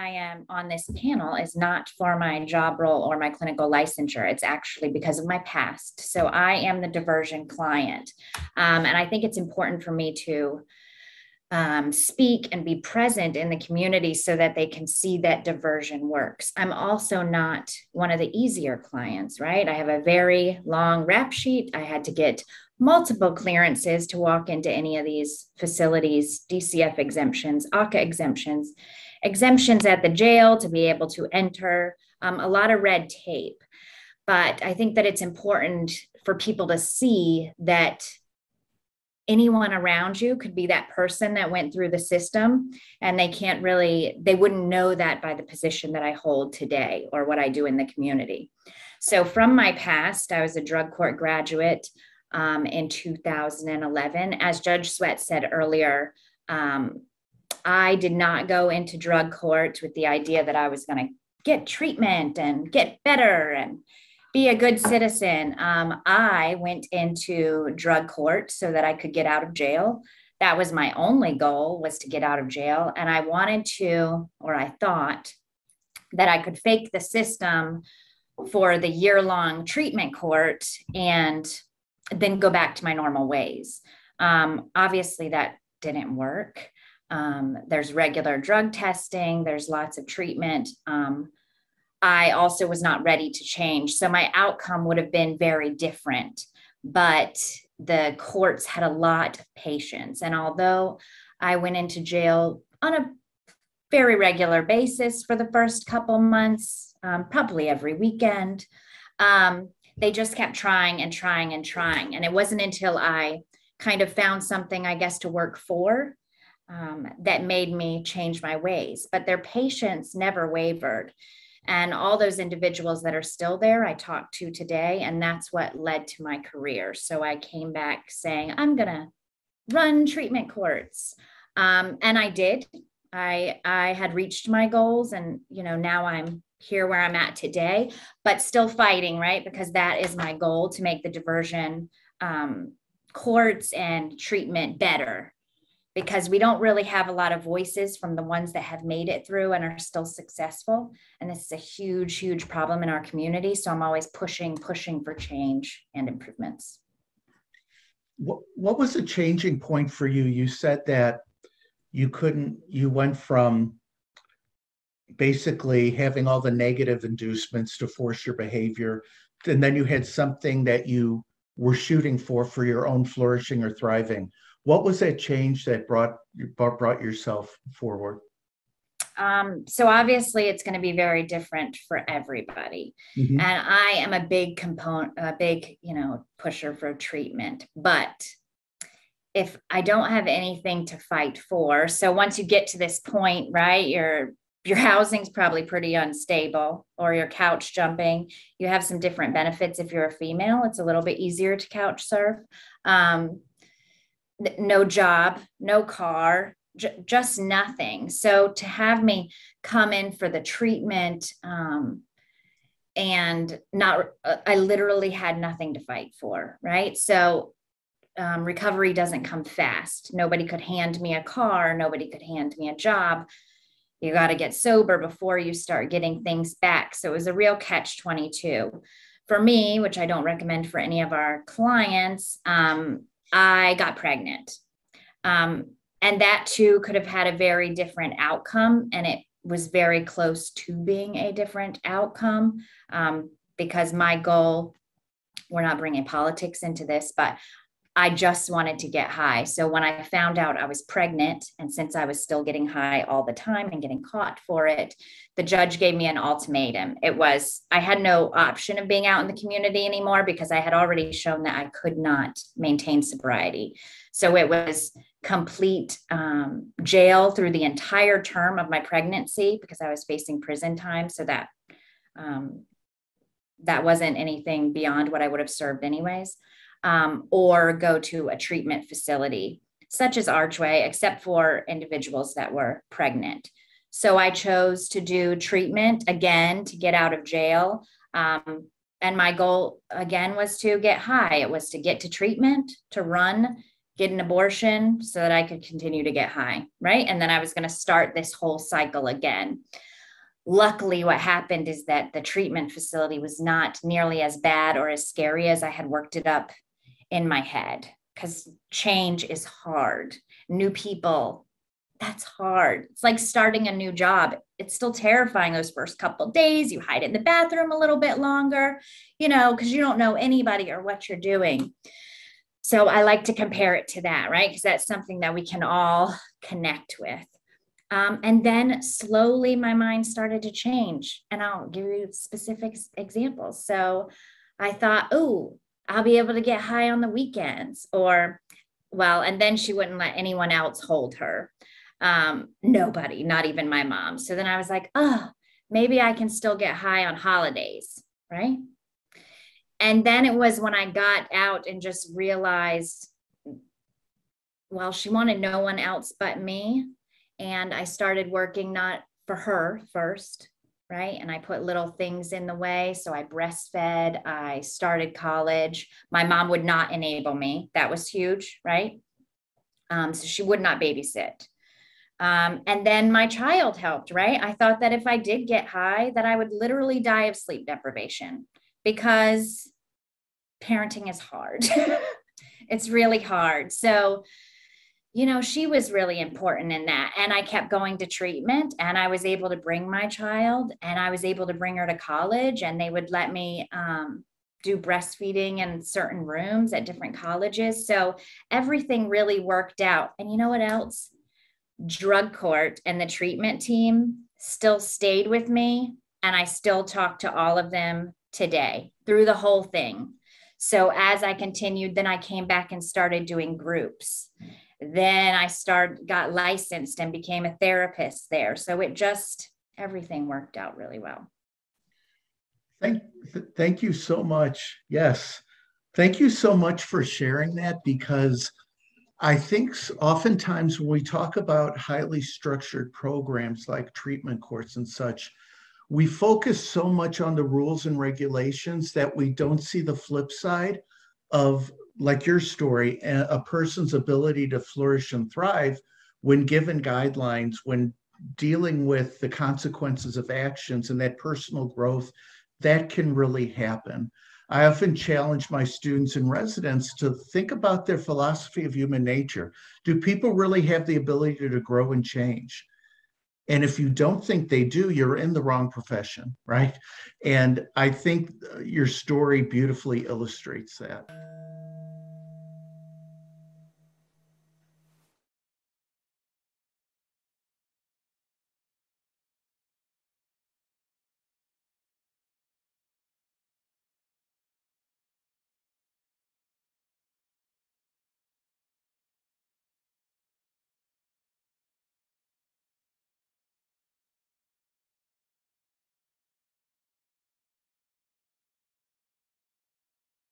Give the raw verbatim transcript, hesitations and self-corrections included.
I am on this panel is not for my job role or my clinical licensure. It's actually because of my past. So I am the diversion client. Um, and I think it's important for me to um, speak and be present in the community so that they can see that diversion works. I'm also not one of the easier clients, right? I have a very long rap sheet. I had to get multiple clearances to walk into any of these facilities, D C F exemptions, A C A exemptions, exemptions at the jail to be able to enter, um, a lot of red tape. But I think that it's important for people to see that anyone around you could be that person that went through the system, and they can't really, they wouldn't know that by the position that I hold today or what I do in the community. So from my past, I was a drug court graduate um, in two thousand eleven. As Judge Sweat said earlier, um, I did not go into drug court with the idea that I was going to get treatment and get better and be a good citizen. Um, I went into drug court so that I could get out of jail. That was my only goal, was to get out of jail. And I wanted to, or I thought that I could fake the system for the year-long treatment court and then go back to my normal ways. Um, obviously, that didn't work. Um, there's regular drug testing. There's lots of treatment. Um, I also was not ready to change. So my outcome would have been very different, but the courts had a lot of patience. And although I went into jail on a very regular basis for the first couple months, um, probably every weekend, um, they just kept trying and trying and trying. And it wasn't until I kind of found something, I guess, to work for um, that made me change my ways. But their patience never wavered. And all those individuals that are still there, I talked to today, and that's what led to my career. So I came back saying, I'm going to run treatment courts. Um, and I did. I, I had reached my goals, and, you know, now I'm here where I'm at today, but still fighting, right? Because that is my goal, to make the diversion um, courts and treatment better. Because we don't really have a lot of voices from the ones that have made it through and are still successful. And this is a huge, huge problem in our community. So I'm always pushing, pushing for change and improvements. What, what was the changing point for you? You said that you couldn't, you went from basically having all the negative inducements to force your behavior, and then you had something that you were shooting for, for your own flourishing or thriving. What was that change that brought brought yourself forward? Um, so obviously it's going to be very different for everybody. Mm-hmm. And I am a big component, a big, you know, pusher for treatment. But if I don't have anything to fight for, so once you get to this point, right, your your housing's probably pretty unstable, or you're couch jumping. You have some different benefits if you're a female. It's a little bit easier to couch surf. Um, no job, no car, j- just nothing. So to have me come in for the treatment um, and not, uh, I literally had nothing to fight for, right? So um, recovery doesn't come fast. Nobody could hand me a car. Nobody could hand me a job. You got to get sober before you start getting things back. So it was a real catch twenty-two. For me, which I don't recommend for any of our clients, um, I got pregnant. Um, and that too could have had a very different outcome. And it was very close to being a different outcome um, because my goal, we're not bringing politics into this, but I just wanted to get high. So when I found out I was pregnant, and since I was still getting high all the time and getting caught for it, the judge gave me an ultimatum. It was, I had no option of being out in the community anymore because I had already shown that I could not maintain sobriety. So it was complete um, jail through the entire term of my pregnancy because I was facing prison time. So that um, that wasn't anything beyond what I would have served anyways. Um, or go to a treatment facility such as Archway, except for individuals that were pregnant. So I chose to do treatment again to get out of jail. Um, and my goal again was to get high. It was to get to treatment, to run, get an abortion so that I could continue to get high, right? And then I was going to start this whole cycle again. Luckily, what happened is that the treatment facility was not nearly as bad or as scary as I had worked it up in my head, because change is hard. New people, that's hard. It's like starting a new job. It's still terrifying those first couple of days. You hide in the bathroom a little bit longer, you know, because you don't know anybody or what you're doing. So I like to compare it to that, right? Because that's something that we can all connect with. Um, and then slowly my mind started to change. And I'll give you specific examples. So I thought, oh, I'll be able to get high on the weekends. Or, well, and then she wouldn't let anyone else hold her. Um, nobody, not even my mom. So then I was like, oh, maybe I can still get high on holidays, right? And then it was when I got out and just realized, well, she wanted no one else but me. And I started working not for her first, right? And I put little things in the way. So I breastfed, I started college. My mom would not enable me. That was huge, right? Um, so she would not babysit. Um, and then my child helped, right? I thought that if I did get high, that I would literally die of sleep deprivation, because parenting is hard. It's really hard. So, you know, she was really important in that. And I kept going to treatment, and I was able to bring my child, and I was able to bring her to college, and they would let me um, do breastfeeding in certain rooms at different colleges. So everything really worked out. And you know what else? Drug court and the treatment team still stayed with me, and I still talk to all of them today through the whole thing. So as I continued, then I came back and started doing groups. Then I started, got licensed and became a therapist there. So it just, everything worked out really well. Thank, thank you so much. Yes. Thank you so much for sharing that, because I think oftentimes when we talk about highly structured programs like treatment courts and such, we focus so much on the rules and regulations that we don't see the flip side of, like your story, a person's ability to flourish and thrive when given guidelines, when dealing with the consequences of actions and that personal growth that can really happen. I often challenge my students and residents to think about their philosophy of human nature. Do people really have the ability to grow and change? And if you don't think they do, you're in the wrong profession, right? And I think your story beautifully illustrates that.